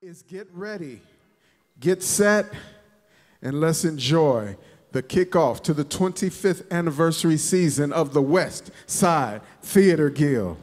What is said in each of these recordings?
Is get ready, get set, and let's enjoy the kickoff to the 25th anniversary season of the West Side Theater Guild.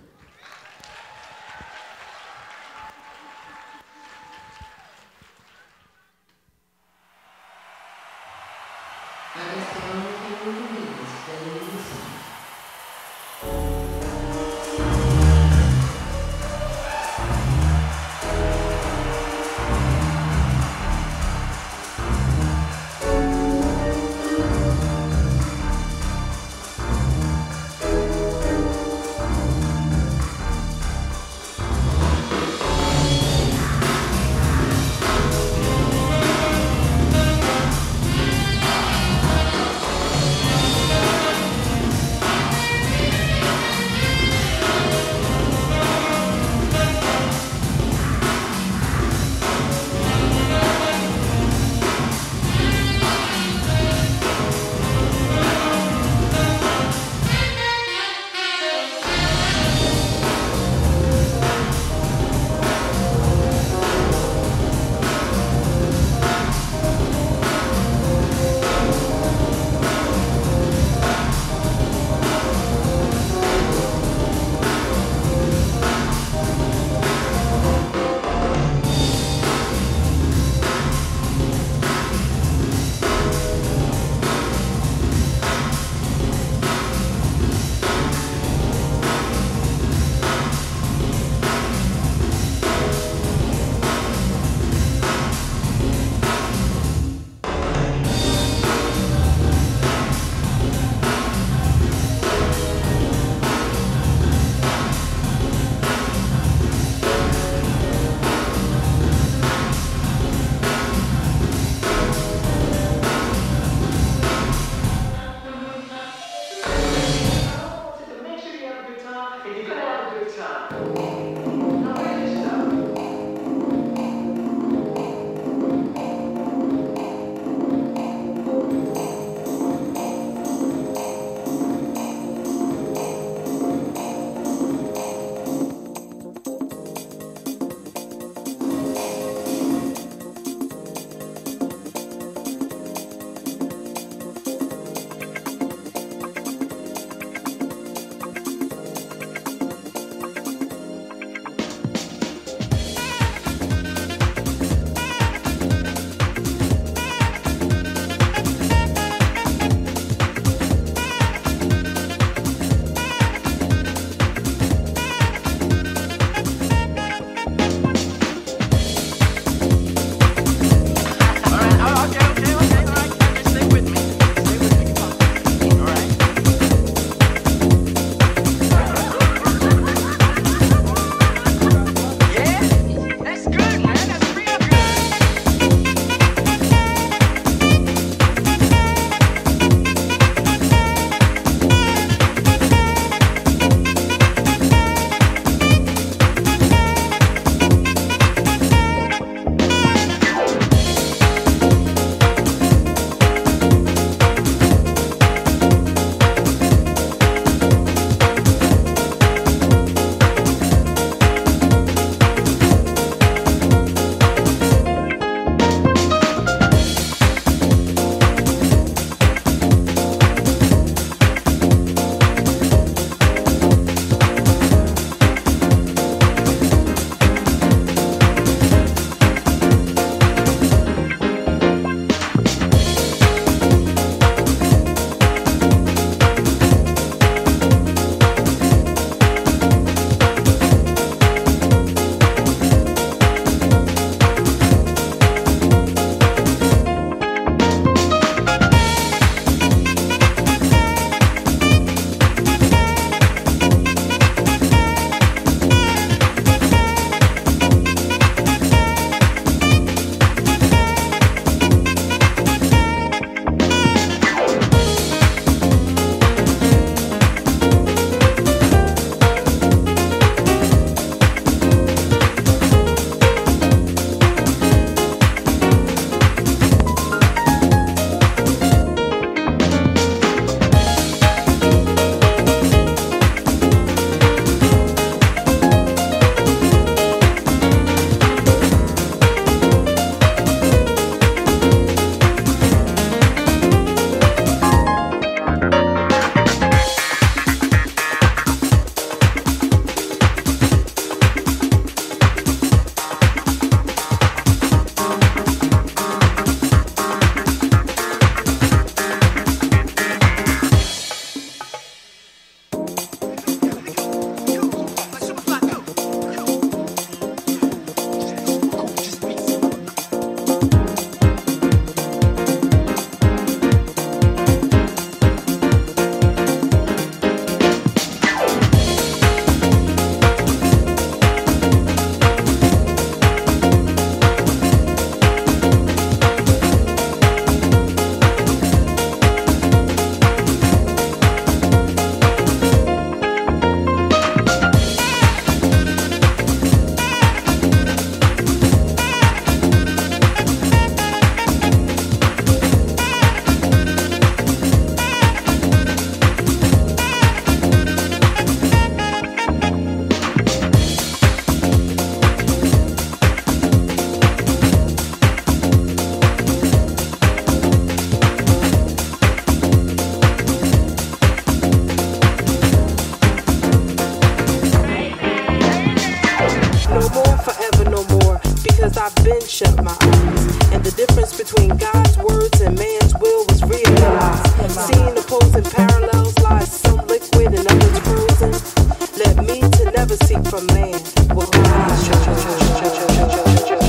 I've been shut my eyes, and the difference between God's words and man's will was realized. Seeing opposing parallels lies some liquid and others frozen. Led me to never seek from man what God has chosen.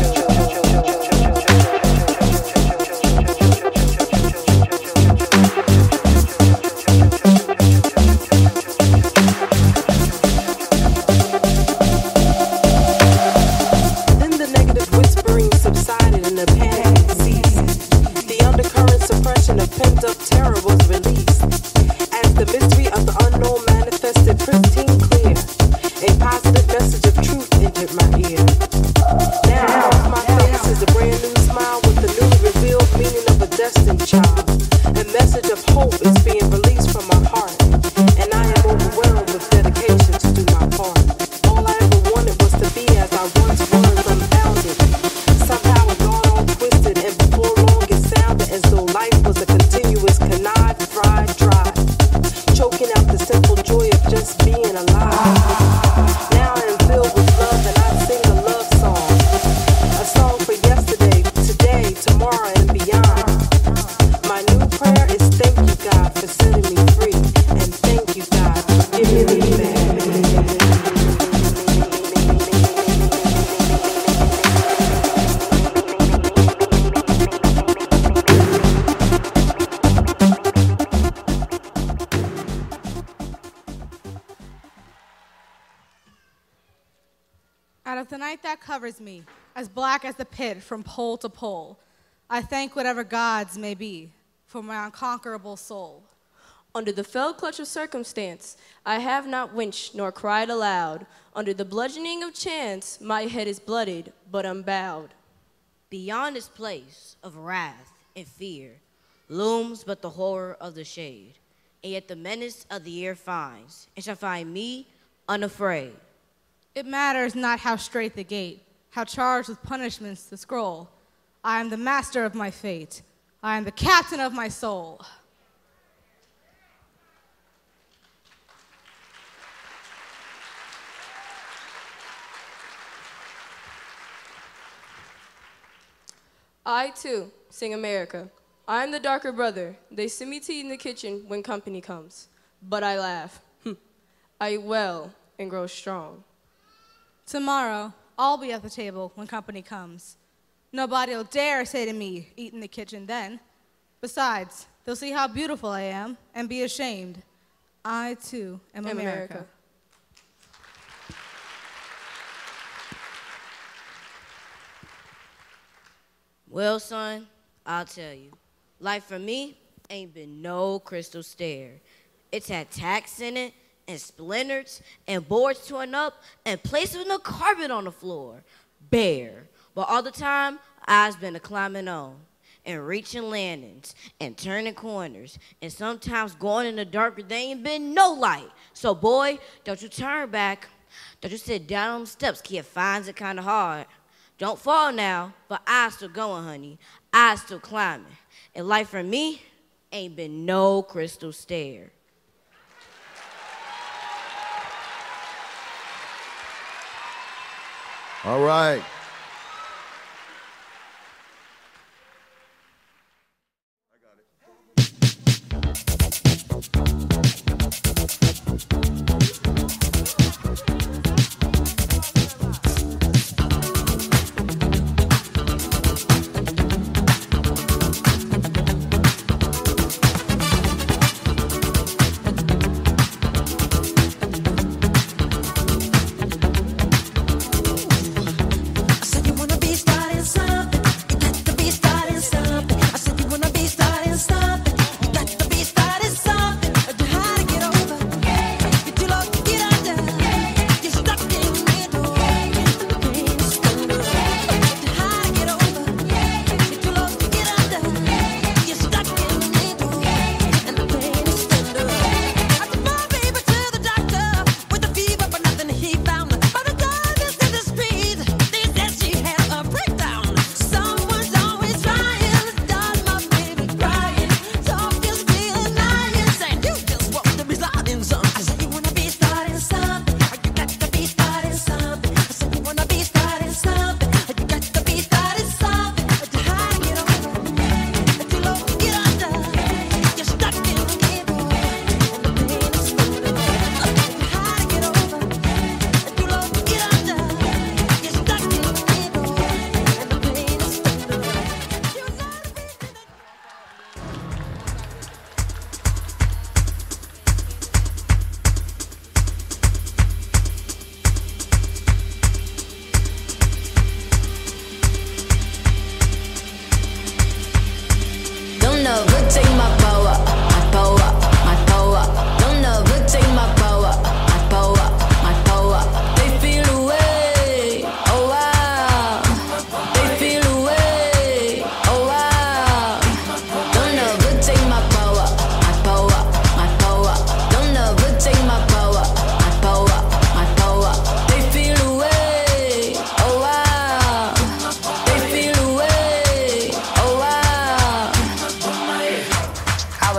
Pent-up terror was released as the mystery of the unknown manifested pristine clear. A positive message of truth entered my ear. Now my face is a brand new smile with the newly revealed meaning of a destined child. A message of hope is being released from my heart, and I am overwhelmed with dedication to do my part. All I ever wanted was to be as I once was, unbounded. Somehow it got all twisted, and before long it sounded as though life was a continuous connive, fried, dry, choking out the simple joy of just being alive. Now I am filled with love and I sing a love song, a song for yesterday, today, tomorrow, and beyond. My new prayer is thank you, God, for setting me free, and thank you, God, for giving me back. Out of the night that covers me, as black as the pit from pole to pole, I thank whatever gods may be for my unconquerable soul. Under the fell clutch of circumstance, I have not winced nor cried aloud. Under the bludgeoning of chance, my head is blooded, but unbowed. Beyond this place of wrath and fear looms but the horror of the shade, and yet the menace of the year finds, and shall find me unafraid. It matters not how straight the gate, how charged with punishments the scroll. I am the master of my fate. I am the captain of my soul. I, too, sing America. I am the darker brother. They send me to eat in the kitchen when company comes. But I laugh. I eat well and grow strong. Tomorrow, I'll be at the table when company comes. Nobody'll dare say to me, eat in the kitchen then. Besides, they'll see how beautiful I am and be ashamed. I, too, am America. Well, son, I'll tell you. Life for me ain't been no crystal stair. It's had tacks in it, and splinters, and boards torn up, and placed with no carpet on the floor. Bare. But all the time, I've been a climbing on, and reaching landings, and turning corners, and sometimes going in the dark where there ain't been no light. So, boy, don't you turn back. Don't you sit down on the steps, kid finds it kind of hard. Don't fall now, but I still going, honey. I still climbing. And life for me ain't been no crystal stair. All right.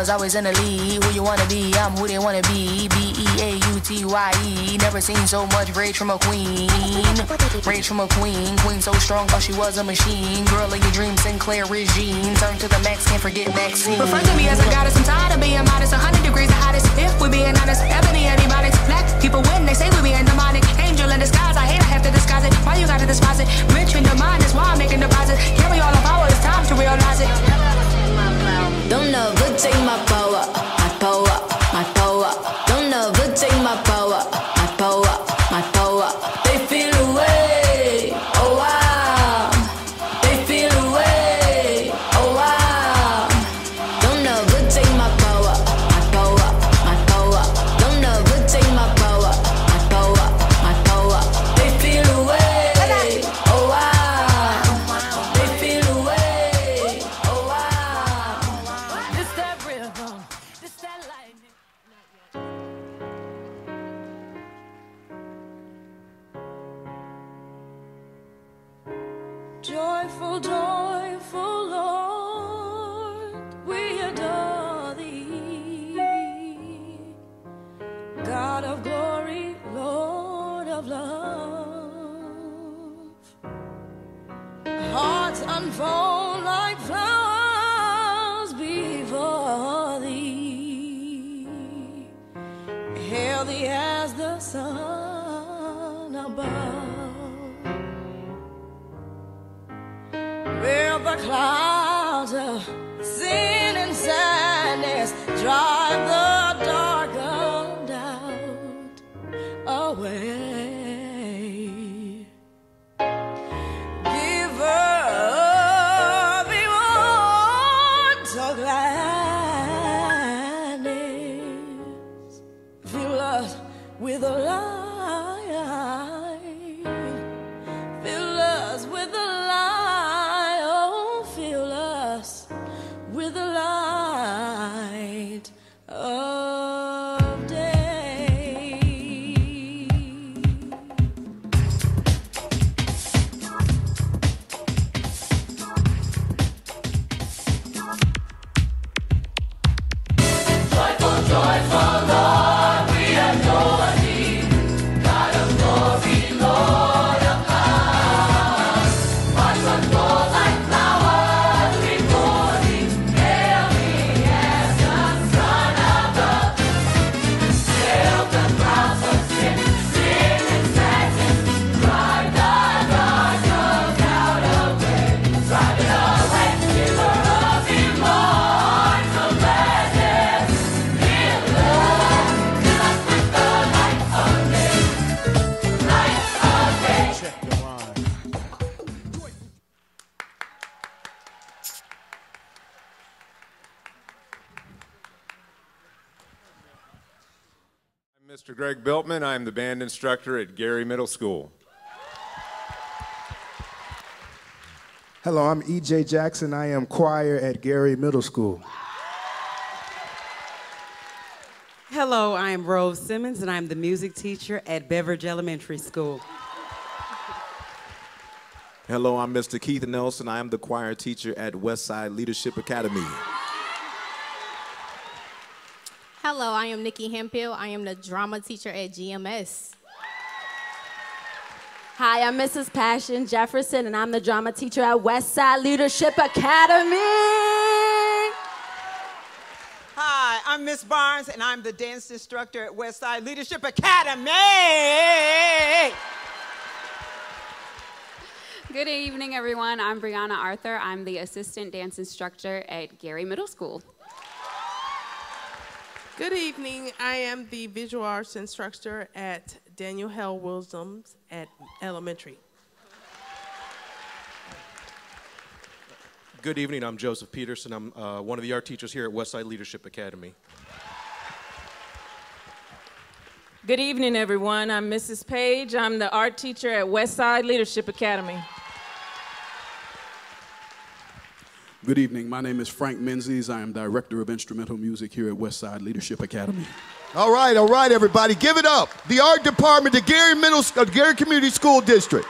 always in the lead. Who you wanna be? I'm who they wanna be. B-E-A-U-T-Y-E. Never seen so much rage from a queen. Rage from a queen. Queen so strong, thought she was a machine. Girl of your dreams, Sinclair Regine. Turn to the max, can't forget Maxine. Refer to me as a goddess, I'm tired of being modest. 100 degrees the hottest, if we're being honest. Ebony antibiotics. Black people win, they say we being demonic. Angel in disguise, I hate I have to disguise it. Why you gotta despise it? Rich in the mind, that's why I'm making deposit. Carry all the power, it's time to realize it. Don't ever take my power, my power, my power. Don't ever take my power, my power, my power. They feel away, oh wow. They feel away, oh wow. Don't ever take my power, my power, my power. Don't ever take my power, my power, my power. They feel away, oh wow. They feel away, oh wow. It's that rhythm, it's that lightning. Joyful, joyful Lord, we adore thee. God of glory, Lord of love. Hearts unfold like flowers before thee. Healthy as the sun above. Where the clouds of sin and sadness drive the dark doubt away. Give her the immortal gladness. Fill us with a light. Fill us with a light. With the light of day. Joyful, joyful Lord, we adore thee. God of glory, Lord of power. Hearts unfold like flowers before thee. Mr. Greg Biltman. I'm the band instructor at Gary Middle School. Hello, I'm E.J. Jackson. I am choir at Gary Middle School. Hello, I am Rose Simmons, and I'm the music teacher at Beveridge Elementary School. Hello, I'm Mr. Keith Nelson. I am the choir teacher at Westside Leadership Academy. Hello, I am Nikki Hemphill. I am the drama teacher at GMS. Hi, I'm Mrs. Passion Jefferson, and I'm the drama teacher at Westside Leadership Academy. Hi, I'm Miss Barnes, and I'm the dance instructor at Westside Leadership Academy. Good evening, everyone. I'm Brianna Arthur. I'm the assistant dance instructor at Gary Middle School. Good evening. I am the visual arts instructor at Daniel Hell Williams at Elementary. Good evening. I'm Joseph Peterson. I'm one of the art teachers here at Westside Leadership Academy. Good evening, everyone. I'm Mrs. Page. I'm the art teacher at Westside Leadership Academy. Good evening. My name is Frank Menzies. I am Director of Instrumental Music here at Westside Leadership Academy. All right, everybody. Give it up. The art department, the Gary Community School District.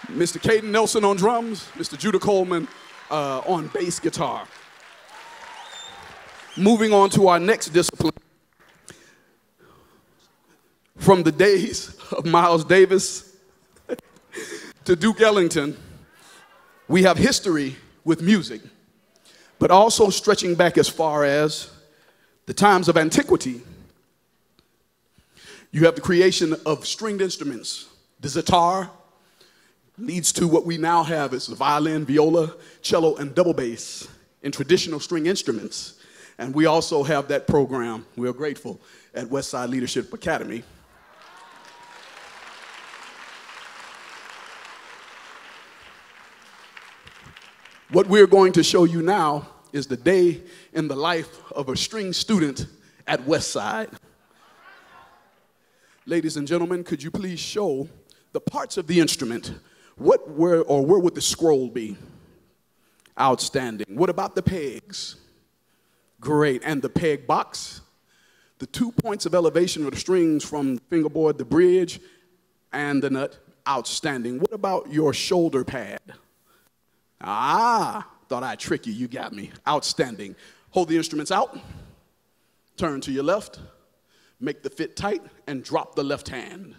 Mr. Caden Nelson on drums, Mr. Judah Coleman on bass guitar. Moving on to our next discipline. From the days of Miles Davis to Duke Ellington, we have history with music, but also stretching back as far as the times of antiquity. You have the creation of stringed instruments. The sitar leads to what we now have as the violin, viola, cello, and double bass in traditional string instruments. And we also have that program, we are grateful, at Westside Leadership Academy. What we're going to show you now is the day in the life of a string student at Westside. Ladies and gentlemen, could you please show the parts of the instrument? Where would the scroll be? Outstanding. What about the pegs? Great. And the peg box? The 2 points of elevation of the strings from the fingerboard, the bridge, and the nut? Outstanding. What about your shoulder pad? Ah, thought I'd trick you. You got me. Outstanding. Hold the instruments out. Turn to your left. Make the fit tight and drop the left hand.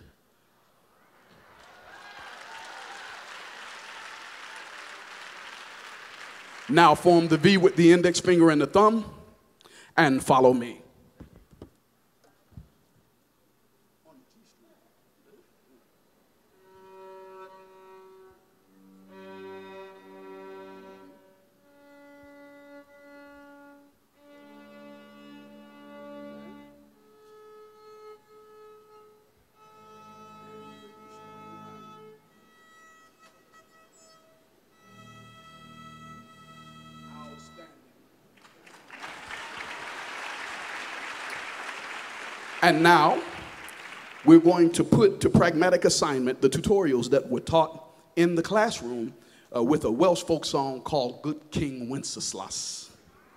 Now form the V with the index finger and the thumb and follow me. And now, we're going to put to pragmatic assignment the tutorials that were taught in the classroom with a Welsh folk song called Good King Wenceslas.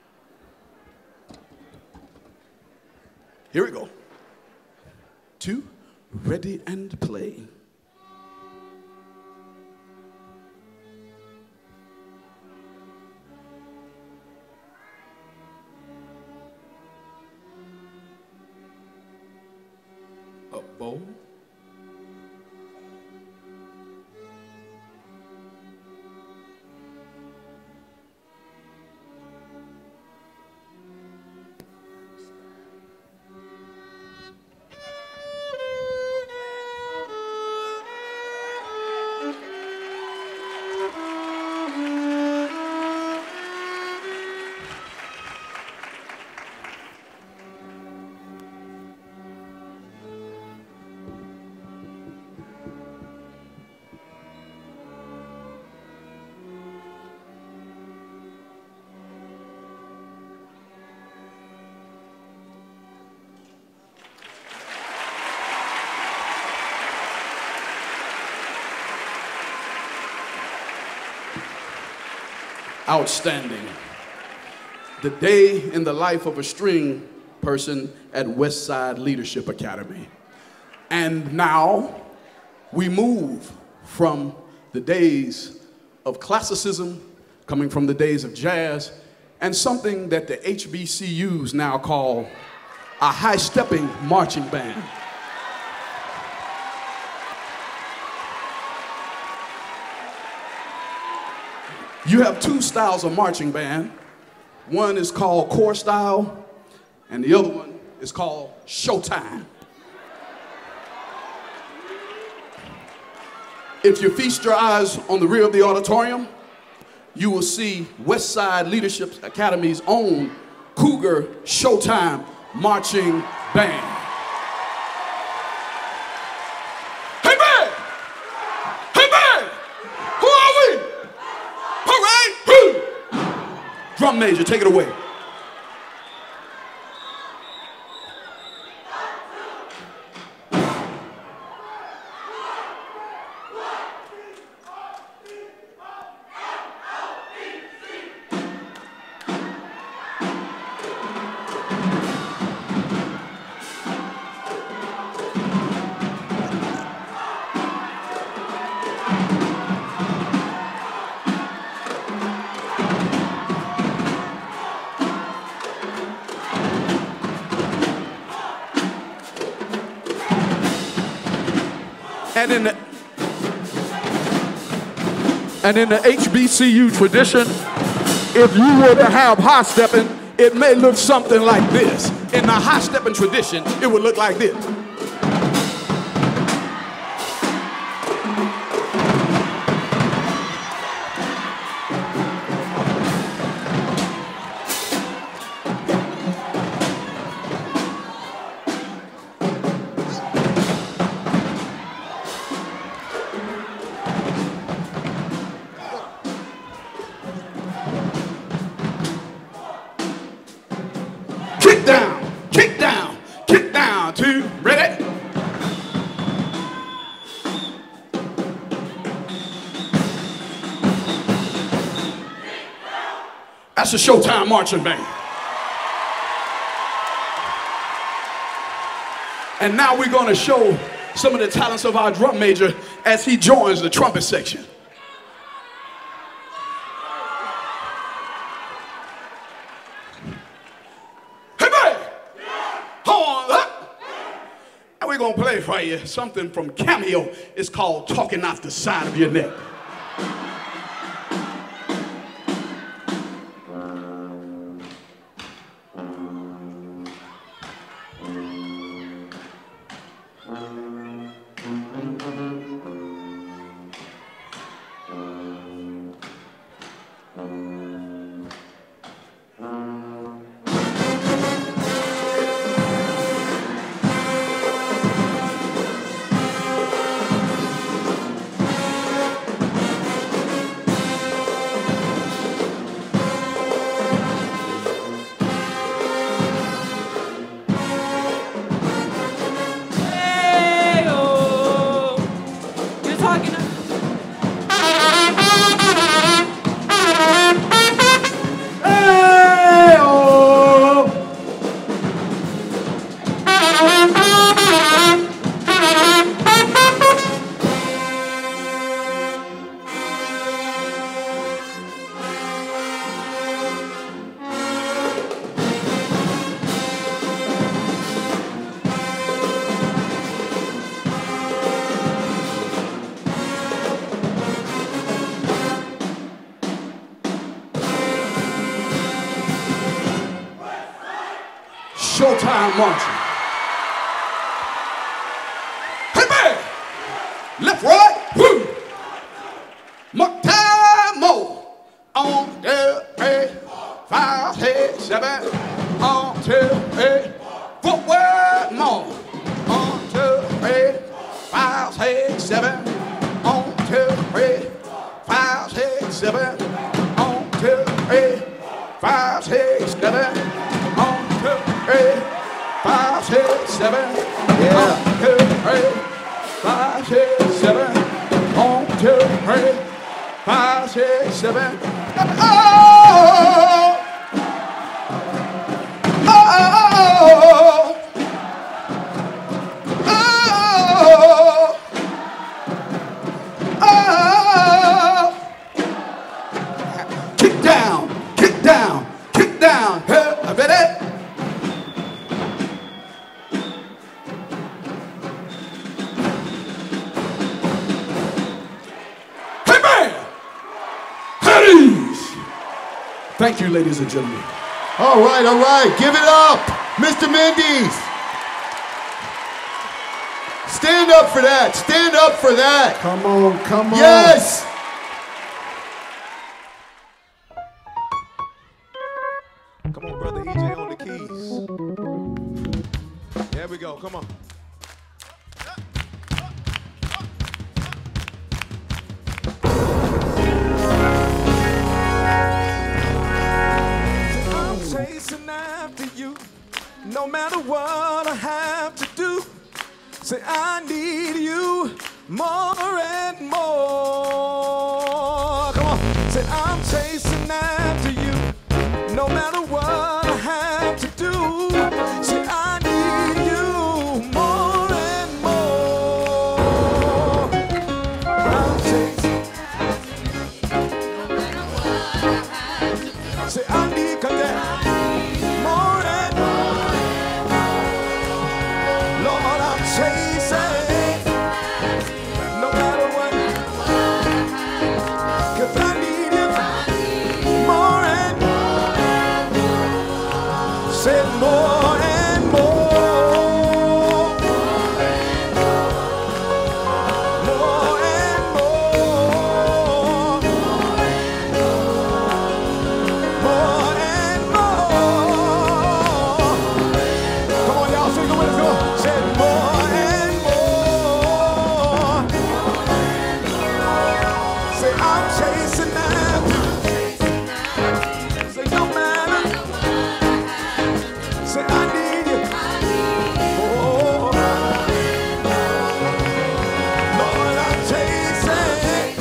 Here we go. 2, ready and play. Bow. Outstanding. The day in the life of a string person at Westside Leadership Academy. And now we move from the days of classicism, coming from the days of jazz, and something that the HBCUs now call a high-stepping marching band. You have 2 styles of marching band. One is called core style, and the other one is called showtime. If you feast your eyes on the rear of the auditorium, you will see Westside Leadership Academy's own Cougar Showtime Marching Band. Drum major, take it away. And in the HBCU tradition, if you were to have high stepping, it may look something like this. In the high stepping tradition, it would look like this. Kick down, two, ready? That's the Showtime marching band. And now we're going to show some of the talents of our drum major as he joins the trumpet section. And we're going to play for you something from Cameo. It's called Talking Out the Side of Your Neck. Showtime marching. Hey man, left, right, woo. Mo, on, 2, 3, 5, 6, 7, on, 2, 3, forward, more. On, 2, 3, 5, 6, 7, on, 2, 3, 5, 6, 7, on, 2, 3, 5, 6, 7, on, 2, 3, 5, 6, 7, yeah. 1, 2, 3, 5, 6, 7, 1, 2, 3, 5, 6, 7. Oh, oh, oh, oh, oh. Kick down, kick down, kick down. Hey, I bet it. Thank you, ladies and gentlemen. All right. Give it up, Mr. Mendes. Stand up for that. Stand up for that. Come on, come on. Yes. Come on, brother EJ on the keys. There we go. Come on. Chasing after you, no matter what I have to do. Say I need you more and more. Come on, say I'm chasing after you, no matter what I have to do. Say I need you more and more. I'm chasing after you, no matter what I have to do. Say I need that. more and more. More and more. More and more. Come on, y'all, sing it with us. Come on. Say more and more. Say I'm chasing after. Say no matter. Say I need you. Oh, Lord, I'm chasing.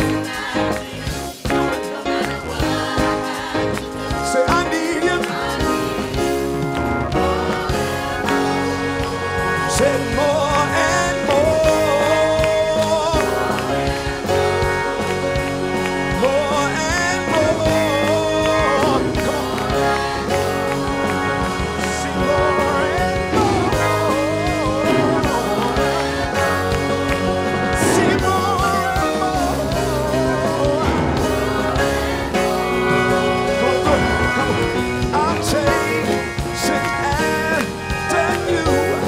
Say I need you. Say more and more. More and more. Come on. See more and more. See more and more. Come on, come on. I'm chasing after you.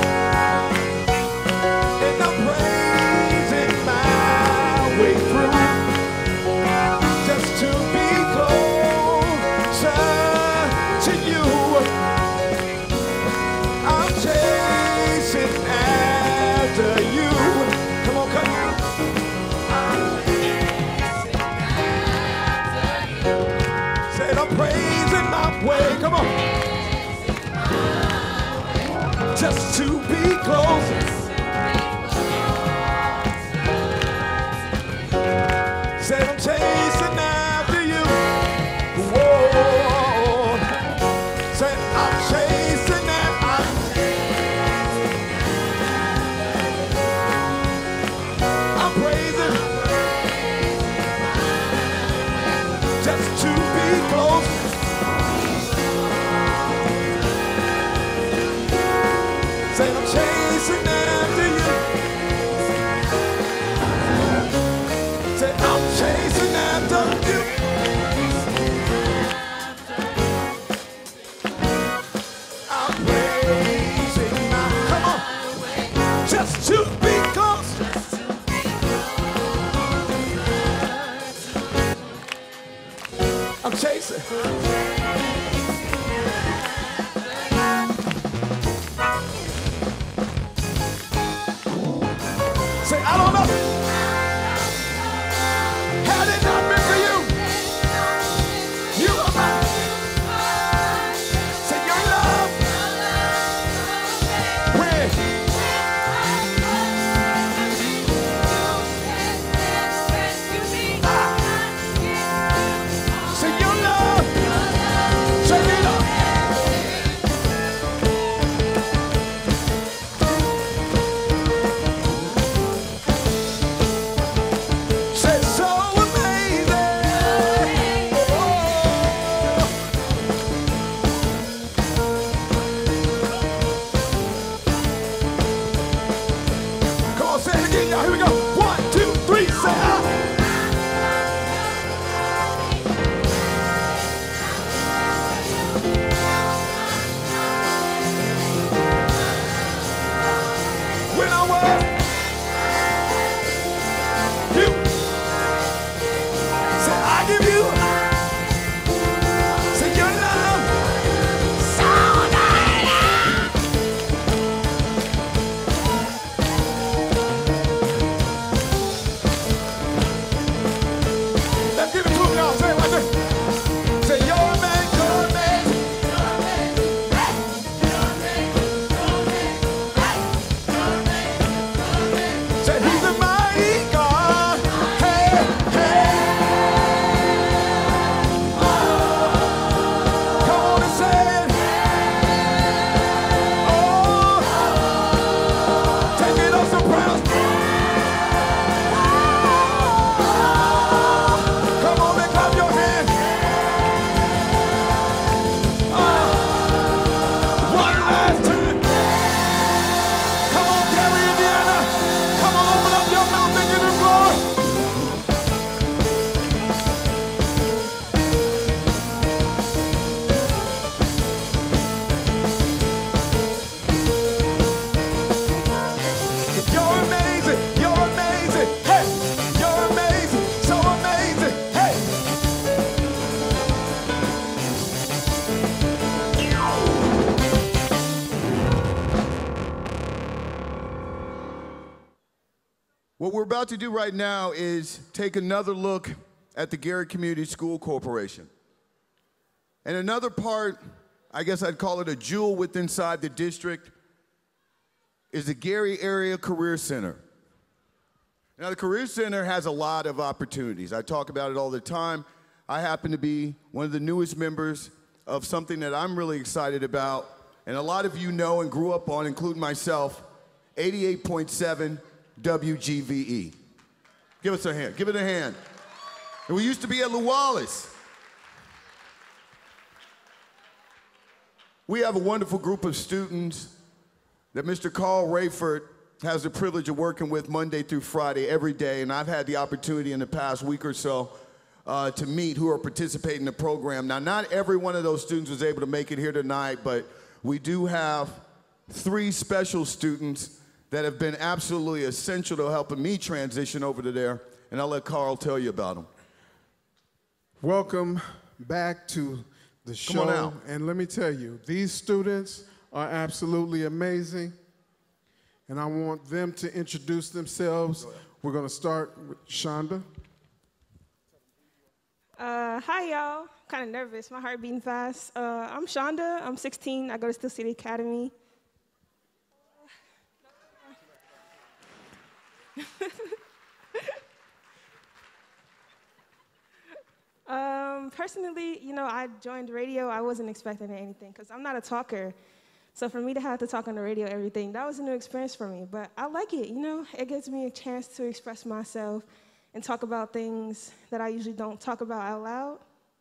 And I'm praising my way through just to be closer to you. I'm chasing after you. Come on, come on. Said I'm praising my way. Come on. Just to be closer. Said I'm chasing after you. Whoa. Said I'm chasing after. I'm praising just to be close. Said I'm chasing after you. Said I'm chasing after you. I'm praising my, come on, just to be close. I'm chasing. Say, I don't know. Had it not been for you, you are mine. Say, your love. When say, your love. What we're about to do right now is take another look at the Gary Community School Corporation. And another part, I guess I'd call it a jewel within inside the district, is the Gary Area Career Center. Now, the Career Center has a lot of opportunities. I talk about it all the time. I happen to be one of the newest members of something that I'm really excited about, and a lot of you know and grew up on, including myself, 88.7 WGVE. Give us a hand. Give it a hand. And we used to be at Luwalis. We have a wonderful group of students that Mr. Carl Rayford has the privilege of working with Monday through Friday every day, and I've had the opportunity in the past week or so to meet who are participating in the program. Now, not every one of those students was able to make it here tonight, but we do have 3 special students that have been absolutely essential to helping me transition over to there, and I'll let Carl tell you about them. Welcome back to the show. Come on out. And let me tell you, these students are absolutely amazing, and I want them to introduce themselves. We're going to start with Shonda. Hi, y'all. Kind of nervous. My heart beating fast. I'm Shonda. I'm 16. I go to Steel City Academy. Personally, you know, I joined radio. I wasn't expecting anything because I'm not a talker. So for me to have to talk on the radio, everything, that was a new experience for me. But I like it, you know. It gives me a chance to express myself and talk about things that I usually don't talk about out loud.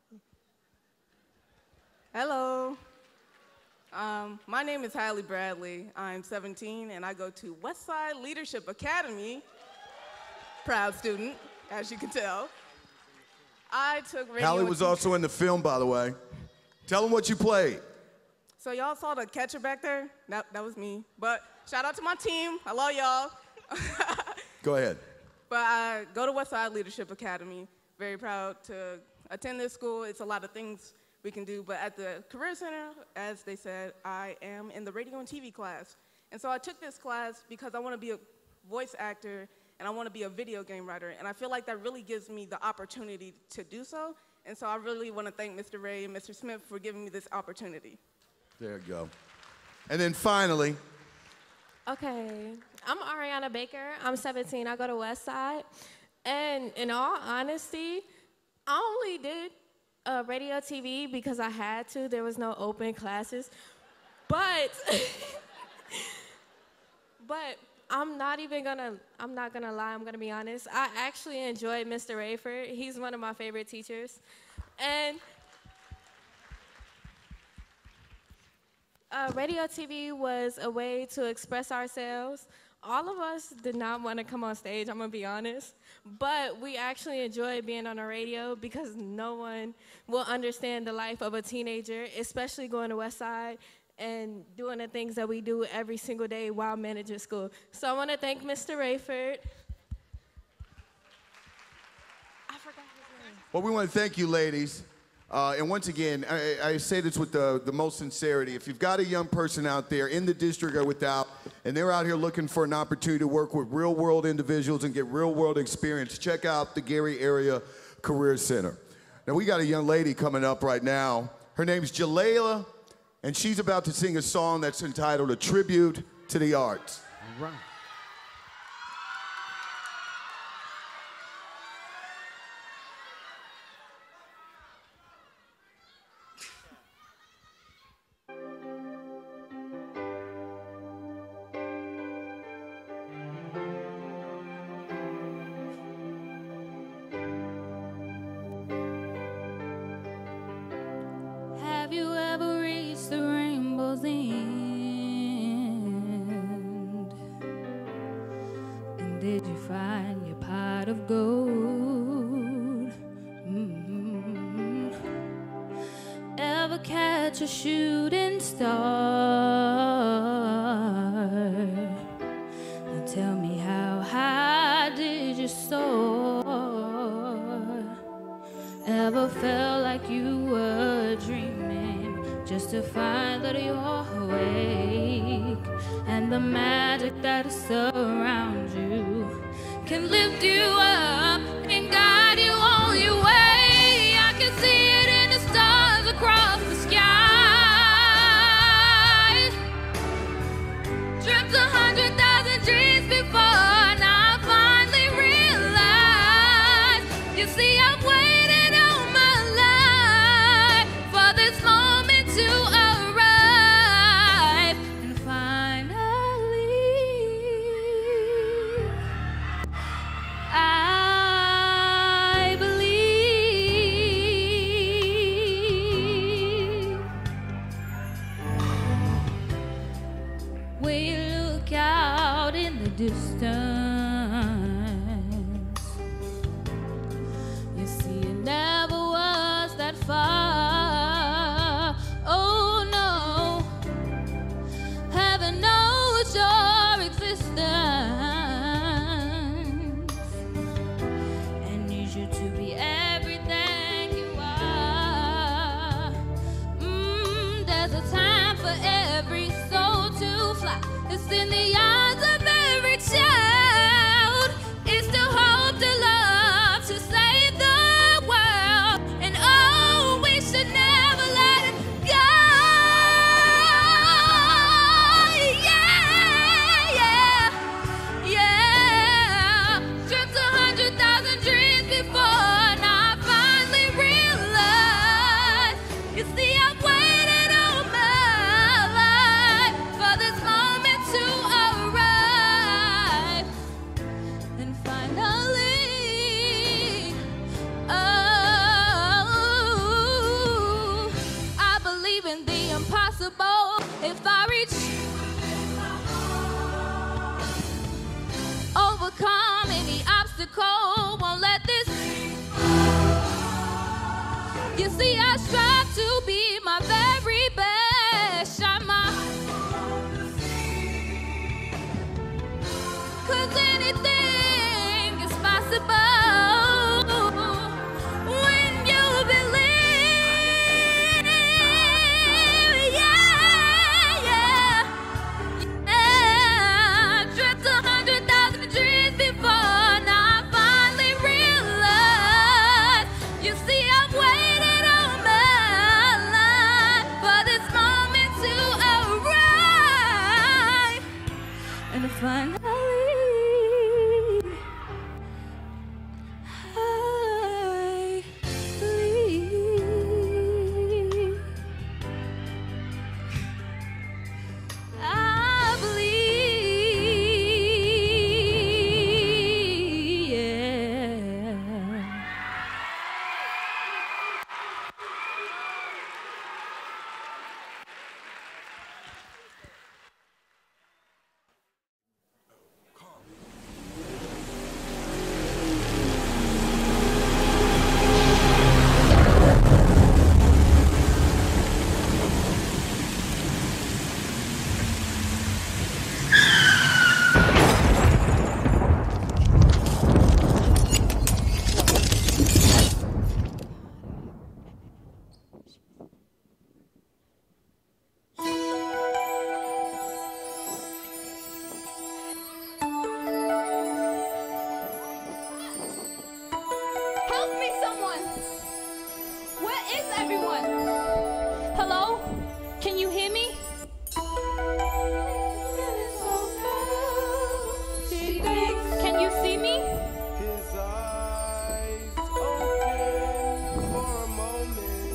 Hello. My name is Hallie Bradley. I'm 17, and I go to Westside Leadership Academy. Proud student, as you can tell. I took radio. Hallie was also in the film, by the way. Tell them what you played. So y'all saw the catcher back there? That was me. But shout out to my team. I love y'all. Go ahead. But I go to Westside Leadership Academy. Very proud to attend this school. It's a lot of things we can do. But at the Career Center, as they said, I am in the radio and TV class. And so I took this class because I want to be a voice actor and I want to be a video game writer. And I feel like that really gives me the opportunity to do so. And so I really want to thank Mr. Ray and Mr. Smith for giving me this opportunity. There you go. And then finally, Okay, I'm Ariana Baker. I'm 17. I go to Westside. And in all honesty, I only did radio TV because I had to. There was no open classes. But I'm not gonna lie, I'm gonna be honest. I actually enjoyed Mr. Rayford. He's one of my favorite teachers. And radio TV was a way to express ourselves. All of us did not want to come on stage, I'm gonna be honest, but we actually enjoyed being on the radio because no one will understand the life of a teenager, especially going to Westside and doing the things that we do every single day while managing school. So I want to thank Mr. Rayford. I forgot his name. well, we want to thank you, ladies. And once again, I say this with the most sincerity. If you've got a young person out there in the district or without, and they're out here looking for an opportunity to work with real-world individuals and get real-world experience, check out the Gary Area Career Center. Now, we got a young lady coming up right now. Her name's Jalayla, and she's about to sing a song that's entitled A Tribute to the Arts. All right. Have you ever reached the rainbow's end? And did you find your pot of gold? Ever catch a shooting star? Now tell me, how high did you soar? Ever felt like you were dreaming just to find that you're awake, and the magic that surrounds you can lift you up and guide you on your way. I can see it in the stars across the sky. Dreamt 100,000 dreams before, now I finally realize. You see, I've waited all my life for this moment to arrive, and finally I believe. When you look out in the distance, you see it never was that far. Oh no, heaven knows your existence and needs you to be everything you are. There's a time for every soul to fly. It's in the eyes of every child. It's to hope, to love, to save the world. And oh, we should never let it go. Yeah, yeah, yeah. Dreamt 100,000 dreams before, now I finally realize. You see, I've waited all my life for this moment to arrive, and finally, oh, I believe in the impossible. If I reach, overcome any obstacle, won't let this. You see, I strive to be my very best. Shine my, 'cause anything is possible when you believe. Yeah, yeah, yeah. Dreamt 100,000 dreams before, now I finally realize. You see, I've waited all my life for this moment to arrive, and finally I believe. I believe, yeah. Help me, someone! Where is everyone? Hello? Can you hear me? Can you see me? His eyes open for a moment.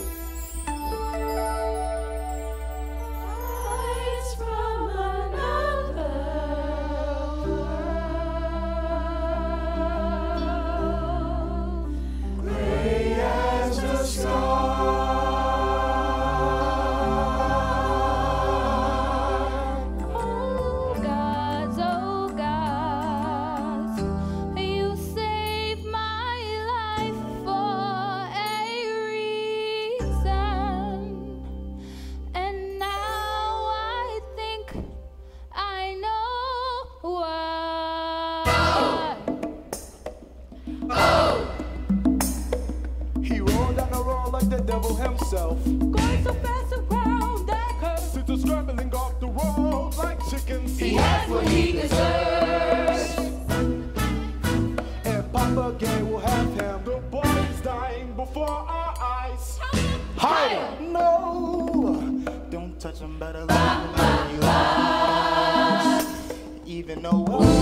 Eyes from another world. Gray as the Oh gods, you saved my life for a reason, and now I think I know why. He rolled down the road like the devil himself. Going so fast around that curve. Sisters scrambling off the road like chickens. He has what he deserves. some better love than you lost. Even though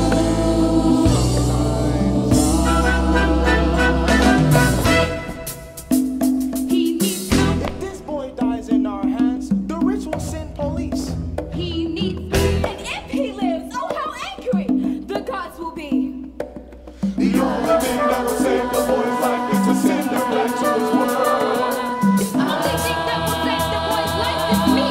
if this boy dies in our hands, the rich will send police. He needs me, and if he lives, oh how angry the gods will be. The only thing that will save the boy's life is to send him back to his world. The only thing that will save the boy's life is me.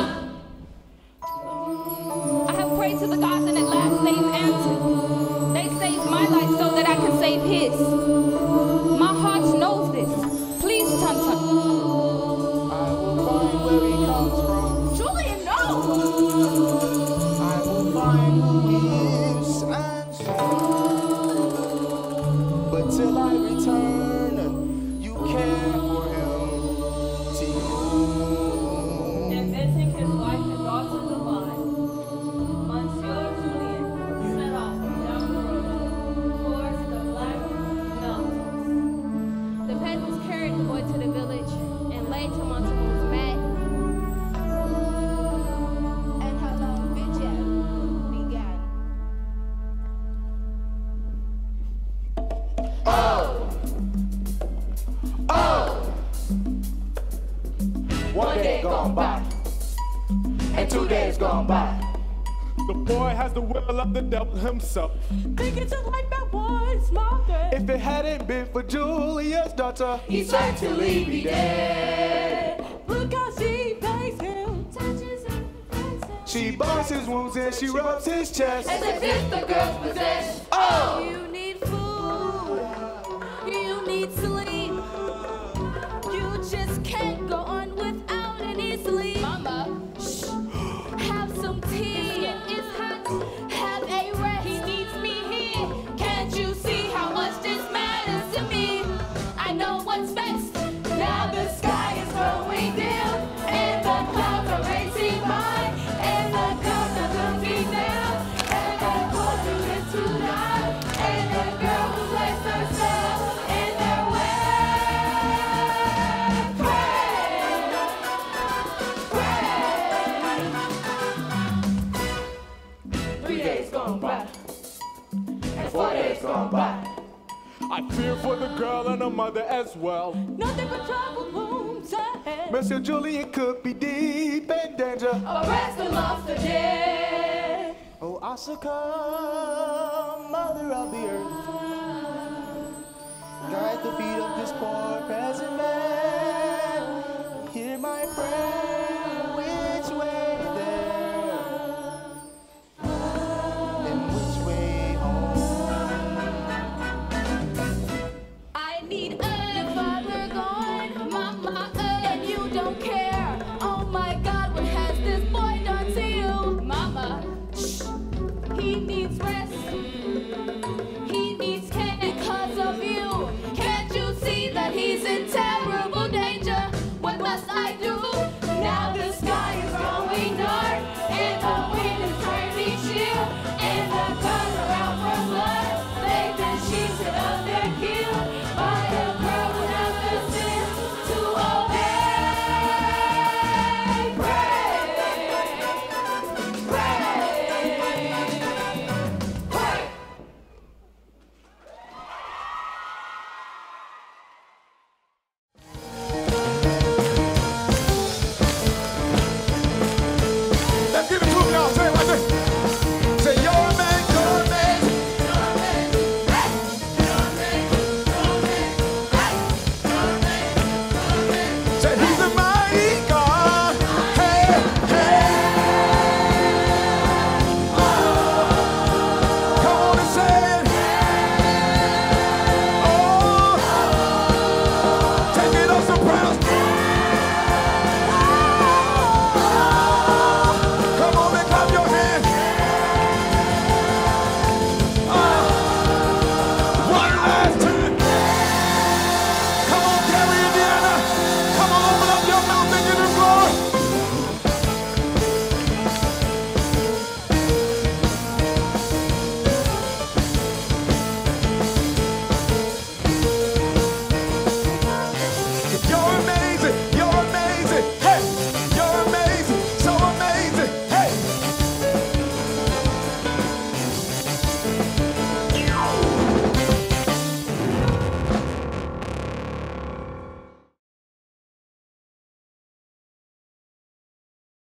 I have prayed to the gods and at last they've answered. They saved my life so that I can save his. My heart knows this. Please, Tun-Tun. I will find where he comes from. Julian, no! I will find who he is and so. But till I return, you care for him till And missing his wife and daughters alive, Monsieur Julian set off down the road towards the Black Mountains. The peasants carried the boy to the village and laid him on someone's mat. And how long vigil began. One day gone by, and 2 days gone by. The boy has the will of the devil himself. Thinking to like that boy's mother. If it hadn't been for Julia's daughter, He'd certainly be dead. Look how she pays him, touches him, prays him. she binds his wounds and she rubs his chest. As if it's the girl's possession. Oh! You need food. You need sleep. You just can't go on without any sleep. Mama, shh. Have some tea. It's hot. Have a rest. He needs me here. Can't you see how much this matters to me? I know what's best. Now the sky is going dim, and the clouds are racing by, and the clouds are looking down, and the water is too loud, and the girl who placed herself in their way. Pray. 3 days gone by, and 4 days gone by. I fear for the girl and her mother as well. Nothing but trouble looms ahead. Monsieur Julian could be deep in danger. Arrest the monster dead. Oh, Asuka, mother of the earth, guide the feet of this poor peasant man. Hear my prayer, which way there, and which way home. I need your father gone, mama, and you don't care. Oh my God, what has this boy done to you, mama? Shh. He needs rest. He needs care because of you. Can't you see that he's in terrible danger? What must I do?